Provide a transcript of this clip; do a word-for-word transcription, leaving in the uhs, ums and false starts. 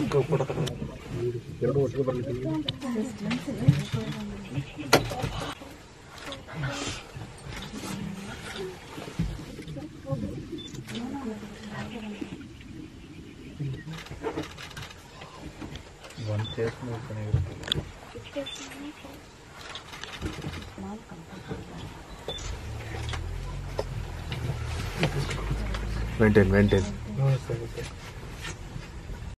ಎರಡು ವರ್ಷಕ್ಕೆ ಬರಲಿಕ್ಕೆ ಒಂದು ಟೇಸ್ಟ್ ಚೆನ್ನಾಗಿರುತ್ತೆ. ಮೇಂಟೈನ್ ಮೇಂಟೈನ್ ಹಾಂ ಸರಿ ಸರ್.